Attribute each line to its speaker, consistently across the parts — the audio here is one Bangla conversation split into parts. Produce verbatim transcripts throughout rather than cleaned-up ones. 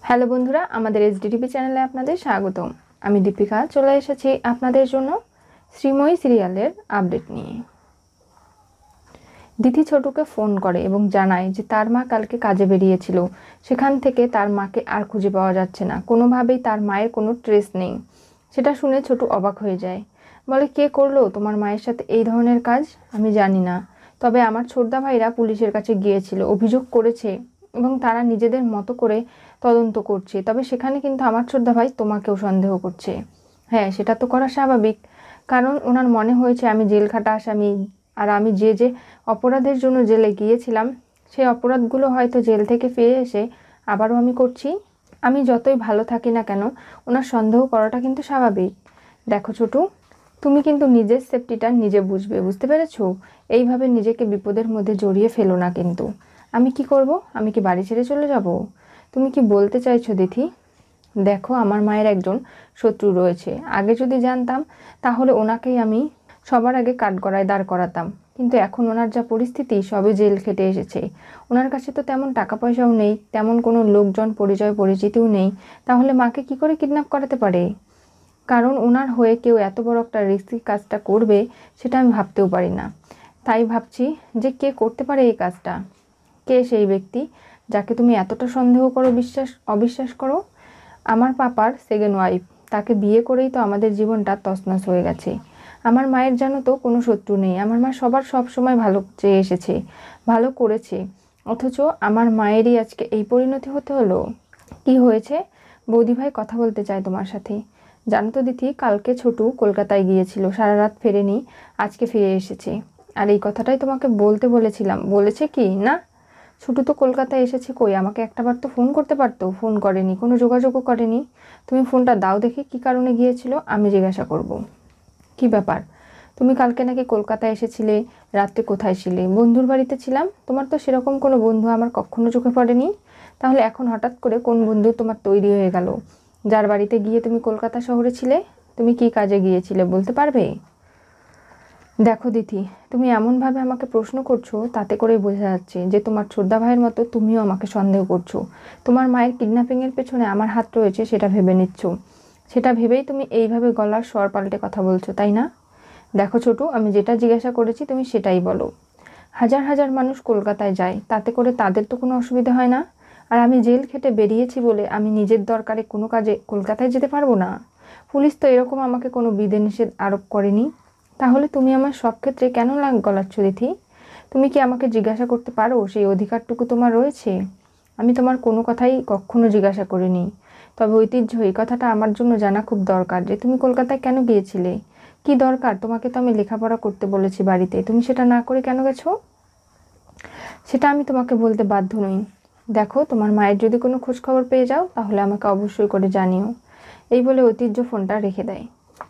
Speaker 1: হ্যালো বন্ধুরা, আমাদের এসডিটিভি চ্যানেলে আপনাদের স্বাগতম। আমি দীপিকা চলে এসেছি আপনাদের জন্য শ্রীময়ী সিরিয়ালের আপডেট নিয়ে। দিদি ছোটুকে ফোন করে এবং জানায় যে তার মা কালকে কাজে বেরিয়েছিল, সেখান থেকে তার মাকে আর খুঁজে পাওয়া যাচ্ছে না, কোনোভাবেই তার মায়ের কোনো ট্রেস নেই। সেটা শুনে ছোটু অবাক হয়ে যায়, বলে কে করলো তোমার মায়ের সাথে এই ধরনের কাজ? আমি জানি না, তবে আমার ছোটদা ভাইরা পুলিশের কাছে গিয়েছিল, অভিযোগ করেছে এবং তারা নিজেদের মতো করে তদন্ত করছে। তবে সেখানে কিন্তু আমার ছোটদা ভাই তোমাকেও সন্দেহ করছে। হ্যাঁ, সেটা তো করা স্বাভাবিক, কারণ ওনার মনে হয়েছে আমি জেল খাটা আসামি, আর আমি যে যে অপরাধের জন্য জেলে গিয়েছিলাম সেই অপরাধগুলো হয়তো জেল থেকে ফিরে এসে আবারও আমি করছি। আমি যতই ভালো থাকি না কেন, ওনার সন্দেহ করাটা কিন্তু স্বাভাবিক। দেখো ছোটু, তুমি কিন্তু নিজের সেফটিটা নিজে বুঝবে, বুঝতে পেরেছো? এইভাবে নিজেকে বিপদের মধ্যে জড়িয়ে ফেলো না কিন্তু। আমি কি করব? আমি কি বাড়ি ছেড়ে চলে যাব? তুমি কি বলতে চাইছো দিদি? দেখো, আমার মায়ের একজন শত্রু রয়েছে, আগে যদি জানতাম তাহলে ওনাকেই আমি সবার আগে কাঠগড়ায় দাঁড় করাতাম, কিন্তু এখন ওনার যা পরিস্থিতি, সবে জেল খেটে এসেছে, ওনার কাছে তো তেমন টাকা পয়সাও নেই, তেমন কোনো লোকজন পরিচয় পরিচিতিও নেই, তাহলে মাকে কি করে কিডন্যাপ করাতে পারে? কারণ ওনার হয়ে কেউ এত বড় একটা রিস্কি কাজটা করবে সেটা আমি ভাবতেও পারি না। তাই ভাবছি যে কে করতে পারে এই কাজটা। কে সেই ব্যক্তি যাকে তুমি এতটা সন্দেহ করো, বিশ্বাস অবিশ্বাস করো? আমার পাপার সেকেন্ড ওয়াইফ, তাকে বিয়ে করেই তো আমাদের জীবনটা তছনছ হয়ে গেছে। আমার মায়ের জানো তো কোনো শত্রু নেই, আমার মা সবার সব সময় ভালো চেয়ে এসেছে, ভালো করেছে, অথচ আমার মায়েরই আজকে এই পরিণতি হতে হলো। কি হয়েছে? বৌদিভাই কথা বলতে চায় তোমার সাথে। জানো তো দিদি, কালকে ছোটু কলকাতায় গিয়েছিল, সারা রাত ফেরেনি, আজকে ফিরে এসেছে। আর এই কথাটাই তোমাকে বলতে বলেছিলাম। বলেছে কি না? ছোটু তো কলকাতায় এসেছে, কই আমাকে একটাবার তো ফোন করতে পারতো, ফোন করেনি, কোনো যোগাযোগও করেনি। তুমি ফোনটা দাও দেখি, কী কারণে গিয়েছিল, আমি জিজ্ঞাসা করব। কি ব্যাপার? তুমি কালকে নাকি কলকাতায় এসেছিলে, রাত্রে কোথায় ছিলে? বন্ধুর বাড়িতে ছিলাম। তোমার তো সেরকম কোনো বন্ধু আমার কখনো চোখে পড়েনি, তাহলে এখন হঠাৎ করে কোন বন্ধু তোমার তৈরি হয়ে গেল, যার বাড়িতে গিয়ে তুমি কলকাতা শহরে ছিলে? তুমি কি কাজে গিয়েছিলে বলতে পারবে? দেখো দিদি, তুমি এমনভাবে আমাকে প্রশ্ন করছো, তাতে করেই বোঝা যাচ্ছে যে তোমার ছোটদা ভাইয়ের মতো তুমিও আমাকে সন্দেহ করছো। তোমার মায়ের কিডন্যাপিংয়ের পেছনে আমার হাত রয়েছে সেটা ভেবে নিচ্ছ, সেটা ভেবেই তুমি এইভাবে গলার স্বর পাল্টে কথা বলছো, তাই না? দেখো ছোটু, আমি যেটা জিজ্ঞাসা করেছি তুমি সেটাই বলো। হাজার হাজার মানুষ কলকাতায় যায়, তাতে করে তাদের তো কোনো অসুবিধা হয় না, আর আমি জেল খেটে বেরিয়েছি বলে আমি নিজের দরকারে কোনো কাজে কলকাতায় যেতে পারবো না? পুলিশ তো এরকম আমাকে কোনো বিধিনিষেধ আরোপ করেনি, তাহলে তুমি আমার সব ক্ষেত্রে কেন নাক গলাচ্ছ দিদি? তুমি কি আমাকে জিজ্ঞাসা করতে পারো, সেই অধিকারটুকু তোমার রয়েছে? আমি তোমার কোনো কথাই কখনো জিজ্ঞাসা করিনি, তবে ঐতিহ্য এই কথাটা আমার জন্য জানা খুব দরকার যে তুমি কলকাতায় কেন গিয়েছিলে, কি দরকার? তোমাকে তো আমি লেখাপড়া করতে বলেছি বাড়িতে, তুমি সেটা না করে কেন গেছো? সেটা আমি তোমাকে বলতে বাধ্য নই। দেখো, তোমার মায়ের যদি কোনো খোঁজ খবর পেয়ে যাও তাহলে আমাকে অবশ্যই করে জানিও। এই বলে ঐতিহ্য ফোনটা রেখে দেয়।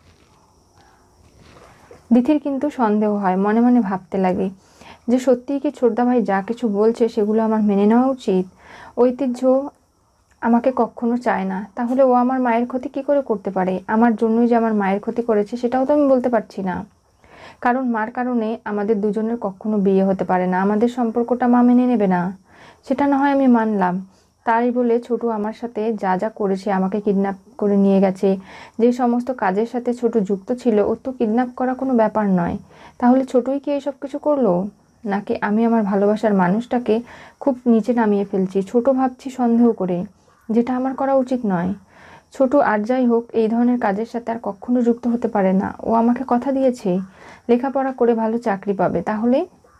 Speaker 1: দিথির কিন্তু সন্দেহ হয়, মনে মনে ভাবতে লাগে যে সত্যিই কি ছোটদা ভাই যা কিছু বলছে সেগুলো আমার মেনে নেওয়া উচিত? ঐতিহ্য আমাকে কখনো চায় না, তাহলে ও আমার মায়ের ক্ষতি কি করে করতে পারে? আমার জন্যই যে আমার মায়ের ক্ষতি করেছে সেটাও তো আমি বলতে পারছি না, কারণ মার কারণে আমাদের দুজনের কখনো বিয়ে হতে পারে না, আমাদের সম্পর্কটা মা মেনে নেবে না। সেটা না হয় আমি মানলাম, তাই বলে ছোটু আমার সাথে যা যা করেছে, আমাকে কিডন্যাপ করে নিয়ে গেছে, যে সমস্ত কাজের সাথে ছোটু যুক্ত ছিল, ওর তো কিডন্যাপ করা কোনো ব্যাপার নয়। তাহলে ছোটুই কি এইসব কিছু করলো, নাকি আমি আমার ভালোবাসার মানুষটাকে খুব নিচে নামিয়ে ফেলছি, ছোট ভাবছি সন্দেহ করে, যেটা আমার করা উচিত নয়? ছোট আর যাই হোক, এই ধরনের কাজের সাথে আর কখনো যুক্ত হতে পারে না। ও আমাকে কথা দিয়েছে লেখাপড়া করে ভালো চাকরি পাবে, তাহলে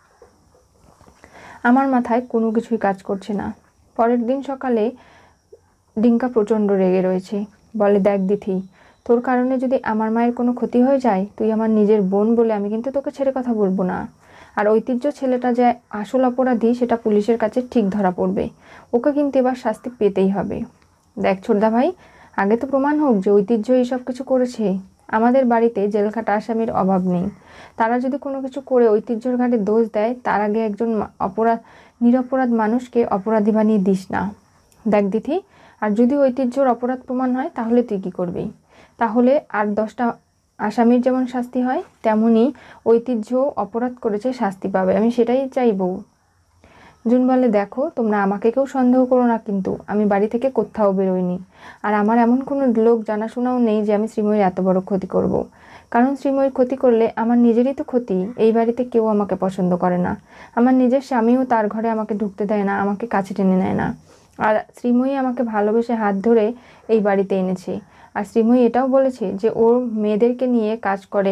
Speaker 1: আমার মাথায় কোনো কিছুই কাজ করছে না। পরের দিন সকালে ডিঙ্কা প্রচণ্ড রেগে রয়েছে, বলে দেখ দিথি, তোর কারণে যদি আমার মায়ের কোনো ক্ষতি হয়ে যায়, তুই আমার নিজের বোন বলে আমি কিন্তু তোকে ছেড়ে কথা বলবো না। আর ঐতিহ্য ছেলেটা যে আসল অপরাধী সেটা পুলিশের কাছে ঠিক ধরা পড়বে, ওকে কিন্তু এবার শাস্তি পেতেই হবে। দেখ ছোটদা ভাই, আগে তো প্রমাণ হোক যে ঐতিহ্য এইসব কিছু করেছে। আমাদের বাড়িতে জেলখাটা আসামির অভাব নেই, তারা যদি কোনো কিছু করে ঐতিহ্যর ঘাটে দোষ দেয়, তার আগে একজন অপরাধ নিরপরাধ মানুষকে অপরাধী বানিয়ে দিস না। দেখ দিদি, আর যদি ঐতিহ্যর অপরাধ প্রমাণ হয় তাহলে তুই কী করবি? তাহলে আর দশটা আসামির যেমন শাস্তি হয়, তেমনি ঐতিহ্য অপরাধ করেছে শাস্তি পাবে, আমি সেটাই চাইবো। জুন বলে, দেখো তোমরা আমাকে কেউ সন্দেহ করো না, কিন্তু আমি বাড়ি থেকে কোথাও বেরোইনি। আর আমার এমন কোনো লোক জানাশোনাও নেই যে আমি শ্রীময়ীর এত বড় ক্ষতি করব। কারণ শ্রীময়ীর ক্ষতি করলে আমার নিজেরই তো ক্ষতি। এই বাড়িতে কেউ আমাকে পছন্দ করে না। আমার নিজের স্বামীও তার ঘরে আমাকে ঢুকতে দেয় না, আমাকে কাছে টেনে নেয় না। আর শ্রীময়ী আমাকে ভালোবেসে হাত ধরে এই বাড়িতে এনেছে। আর শ্রীময়ী এটাও বলেছে যে ওর মেয়েদেরকে নিয়ে কাজ করে,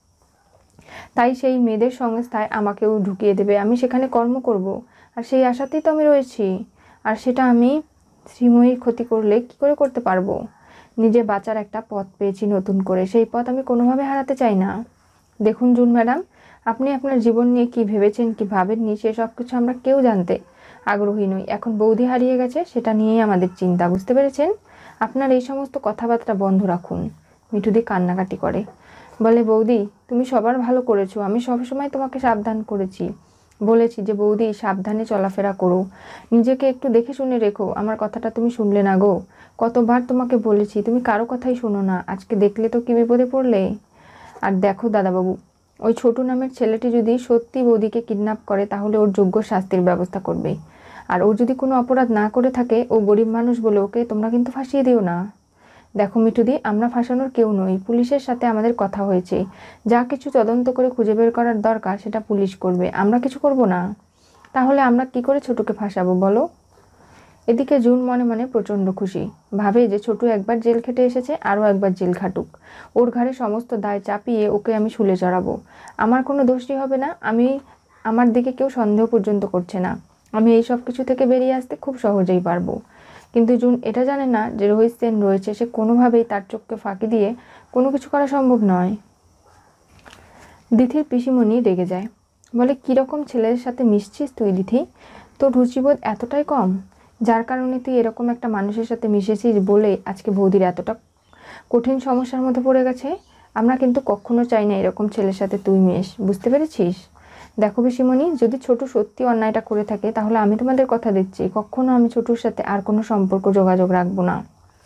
Speaker 1: তাই সেই মেয়েদের সংস্থায় আমাকেও ঢুকিয়ে দেবে, আমি সেখানে কর্ম করব। আর সেই আশাতেই তো আমি রয়েছি। আর সেটা আমি শ্রীময়ীর ক্ষতি করলে কি করে করতে পারবো? নিজে বাঁচার একটা পথ পেয়েছি নতুন করে, সেই পথ আমি কোনোভাবে হারাতে চাই না। দেখুন জুন ম্যাডাম, আপনি আপনার জীবন নিয়ে কি ভেবেছেন কি ভাবেননি সেসব কিছু আমরা কেউ জানতে আগ্রহী নই। এখন বৌদি হারিয়ে গেছে, সেটা নিয়েই আমাদের চিন্তা, বুঝতে পেরেছেন? আপনার এই সমস্ত কথাবার্তা বন্ধ রাখুন। মিঠুদি কান্নাকাটি করে, বলে, বৌদি তুমি সবার ভালো করেছো, আমি সবসময় তোমাকে সাবধান করেছি, বলেছি যে বৌদি সাবধানে চলাফেরা করো, নিজেকে একটু দেখে শুনে রেখো। আমার কথাটা তুমি শুনলে না গো। কতবার তোমাকে বলেছি, তুমি কারো কথাই শোনো না। আজকে দেখলে তো কি বিপদে পড়লে। আর দেখো দাদাবাবু, ওই ছোটু নামের ছেলেটি যদি সত্যি বৌদিকে কিডন্যাপ করে তাহলে ওর যোগ্য শাস্তির ব্যবস্থা করবে। আর ও যদি কোনো অপরাধ না করে থাকে, ও গরিব মানুষ বলে ওকে তোমরা কিন্তু ফাঁসিয়ে দিও না। দেখো মিঠুদি, আমরা ফাঁসানোর কেউ নই। পুলিশের সাথে আমাদের কথা হয়েছে, যা কিছু তদন্ত করে খুঁজে বের করার দরকার সেটা পুলিশ করবে, আমরা কিছু করব না। তাহলে আমরা কি করে ছোটুকে ফাঁসাবো বলো? এদিকে জুন মনে মনে প্রচণ্ড খুশি, ভাবে যে ছোটু একবার জেল খেটে এসেছে, আরও একবার জেল খাটুক। ওর ঘাড়ে সমস্ত দায় চাপিয়ে ওকে আমি শুলে চড়াবো। আমার কোনো দোষই হবে না। আমি আমার দিকে কেউ সন্দেহ পর্যন্ত করছে না। আমি এই সব কিছু থেকে বেরিয়ে আসতে খুব সহজেই পারবো। কিন্তু জুন এটা জানে না যে রোহিত সেন রয়েছে, সে কোনোভাবেই তার চোখকে ফাঁকি দিয়ে কোনো কিছু করা সম্ভব নয়। দিথির পিসিমণি রেগে যায়, বলে, কীরকম ছেলের সাথে মিশছিস তুই দিথি? তোর রুচিবোধ এতটাই কম, যার কারণে তুই এরকম একটা মানুষের সাথে মিশেছিস বলে আজকে বৌদির এতটা কঠিন সমস্যার মধ্যে পড়ে গেছে। আমরা কিন্তু কখনো চাই না এরকম ছেলের সাথে তুই মেশ, বুঝতে পেরেছিস? দেখো পিসিমণি, যদি ছোটু সত্যি অন্যায়টা করে থাকে তাহলে আমি তোমাদের কথা দিচ্ছি, কখনো আমি ছোটুর সাথে আর কোনো সম্পর্ক যোগাযোগ রাখবো না।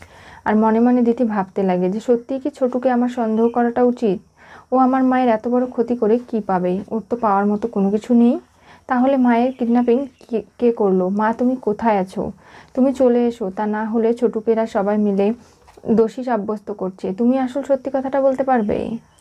Speaker 1: আর মনে মনে দিতি ভাবতে লাগে যে সত্যিই কি ছোটুকে আমার সন্দেহ করাটা উচিত? ও আমার মায়ের এত বড় ক্ষতি করে কি পাবে? ওর তো পাওয়ার মতো কোনো কিছু নেই। তাহলে মায়ের কিডন্যাপিং কে করলো? মা তুমি কোথায় আছো? তুমি চলে এসো, তা না হলে ছোটুকেরা সবাই মিলে দোষী সাব্যস্ত করছে, তুমি আসল সত্যি কথাটা বলতে পারবে।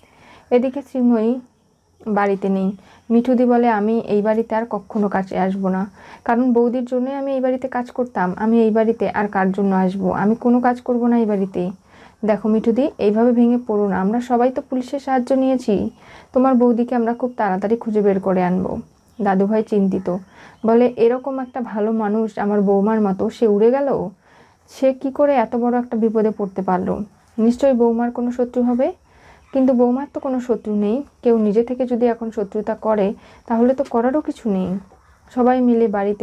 Speaker 1: এদিকে শ্রীময়ী বাড়িতে নেই। মিঠুদি বলে, আমি এই বাড়িতে আর কখনো কাছে আসবো না, কারণ বৌদির জন্যই আমি এই বাড়িতে কাজ করতাম। আমি এই বাড়িতে আর কার জন্য আসবো? আমি কোনো কাজ করব না এই বাড়িতে। দেখো মিঠুদি, এইভাবে ভেঙে পড়ো না, আমরা সবাই তো পুলিশের সাহায্য নিয়েছি। তোমার বৌদিকে আমরা খুব তাড়াতাড়ি খুঁজে বের করে আনবো। দাদুভাই চিন্তিত, বলে, এরকম একটা ভালো মানুষ আমার বৌমার মতো, সে উড়ে গেল। সে কি করে এত বড় একটা বিপদে পড়তে পারলো? নিশ্চয়ই বৌমার কোনো শত্রু হবে। কিন্তু বৌমার তো কোনো শত্রু নেই। কেউ নিজে থেকে যদি এখন শত্রুতা করে তাহলে তো করারও কিছু নেই। সবাই মিলে বাড়িতে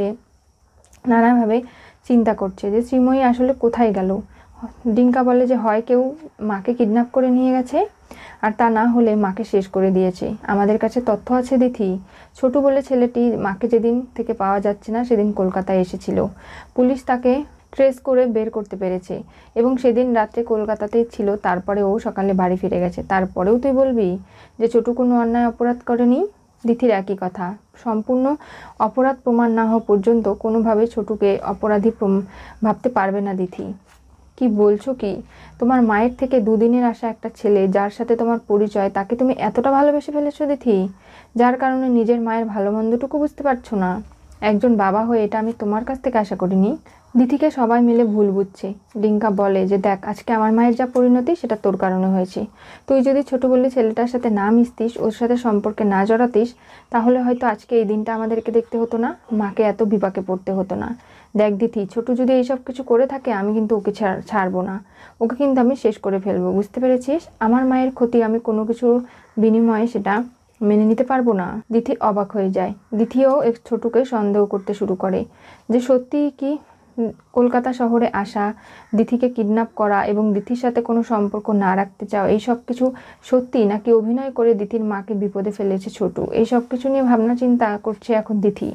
Speaker 1: নানাভাবে চিন্তা করছে যে শ্রীময়ী আসলে কোথায় গেল। ডিঙ্কা বলে যে হয় কেউ মাকে কিডন্যাপ করে নিয়ে গেছে, আর তা না হলে মাকে শেষ করে দিয়েছে। আমাদের কাছে তথ্য আছে দিথি, ছোটু বলে ছেলেটি মাকে যেদিন থেকে পাওয়া যাচ্ছে না সেদিন কলকাতায় এসেছিল। পুলিশ তাকে ট্রেস করে বের করতে পেরেছে এবং সেদিন রাত্রে কলকাতাতেই ছিল। তারপরে ও সকালে বাড়ি ফিরে গেছে। তারপরেও তুই বলবি যে ছোটু কোনো অন্যায় অপরাধ করেনি? দিথির একই কথা, সম্পূর্ণ অপরাধ প্রমাণ না হওয়া পর্যন্ত কোনোভাবে ছোটুকে অপরাধী ভাবতে পারবে না দিথি। কি বলছো কি? তোমার মায়ের থেকে দুদিনের আসা একটা ছেলে যার সাথে তোমার পরিচয়, তাকে তুমি এতটা ভালোবেসে ফেলেছো দিথি, যার কারণে নিজের মায়ের ভালো মন্দটুকু বুঝতে পারছো না। একজন বাবা হয়ে এটা আমি তোমার কাছ থেকে আশা করিনি। দিথিকে সবাই মিলে ভুল বুঝছে। ডিঙ্কা বলে যে দেখ, আজকে আমার মায়ের যা পরিণতি সেটা তোর কারণে হয়েছে। তুই যদি ছোট বলে ছেলেটার সাথে না মিশতিস, ওর সাথে সম্পর্কে না জড়াতিস, তাহলে হয়তো আজকে এই দিনটা আমাদেরকে দেখতে হতো না, মাকে এত বিপাকে পড়তে হতো না। দেখ দিথি, ছোট যদি এইসব কিছু করে থাকে আমি কিন্তু ওকে ছাড়বো না, ওকে কিন্তু আমি শেষ করে ফেলবো, বুঝতে পেরেছিস? আমার মায়ের ক্ষতি আমি কোনো কিছু বিনিময়ে সেটা মেনে নিতে পারবো না। দিথি অবাক হয়ে যায়। দিথিও এক ছোটুকে সন্দেহ করতে শুরু করে যে সত্যিই কি কলকাতা শহরে আসা, দিথিকে কিডন্যাপ করা এবং দিথির সাথে কোনো সম্পর্ক না রাখতে চাও, এই সব কিছু সত্যি নাকি অভিনয় করে দিথির মাকে বিপদে ফেলেছে ছোটু? এই সব কিছু নিয়ে ভাবনা চিন্তা করছে এখন দিথি।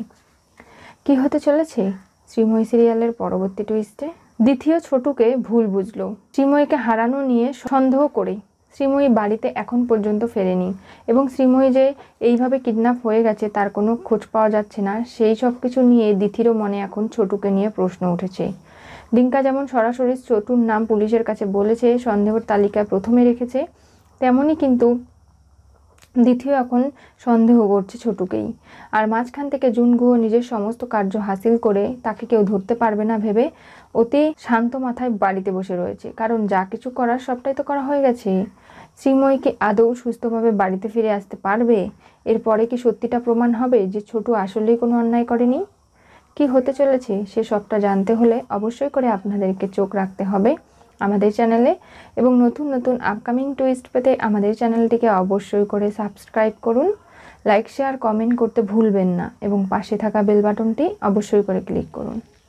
Speaker 1: কি হতে চলেছে শ্রীময়ী সিরিয়ালের পরবর্তী টুইস্টে? দিথিও ছোটুকে ভুল বুঝলো। শ্রীময়ীকে হারানো নিয়ে সন্দেহ করে শ্রীময়ী বাড়িতে এখন পর্যন্ত ফেরেনি এবং শ্রীময়ী যে এইভাবে কিডন্যাপ হয়ে গেছে তার কোনো খোঁজ পাওয়া যাচ্ছে না। সেই সব কিছু নিয়ে দিথিরও মনে এখন ছোটুকে নিয়ে প্রশ্ন উঠেছে। ডিঙ্কা যেমন সরাসরি ছোটুর নাম পুলিশের কাছে বলেছে, সন্দেহের তালিকায় প্রথমে রেখেছে, তেমনই কিন্তু দিথিও এখন সন্দেহ করছে ছোটুকেই। আর মাঝখান থেকে জুনগুহ নিজের সমস্ত কার্য হাসিল করে তাকে কেউ ধরতে পারবে না ভেবে অতি শান্ত মাথায় বাড়িতে বসে রয়েছে, কারণ যা কিছু করার সবটাই তো করা হয়ে গেছে। শ্রীময়ীকে আদৌ সুস্থভাবে বাড়িতে ফিরে আসতে পারবে? এরপরে কি সত্যিটা প্রমাণ হবে যে ছোটু আসলেই কোনো অন্যায় করেনি? কি হতে চলেছে সে সবটা জানতে হলে অবশ্যই করে আপনাদেরকে চোখ রাখতে হবে আমাদের চ্যানেলে, এবং নতুন নতুন আপকামিং টুইস্ট পেতে আমাদের চ্যানেলটিকে অবশ্যই করে সাবস্ক্রাইব করুন, লাইক শেয়ার কমেন্ট করতে ভুলবেন না এবং পাশে থাকা বেল বাটনটি অবশ্যই করে ক্লিক করুন।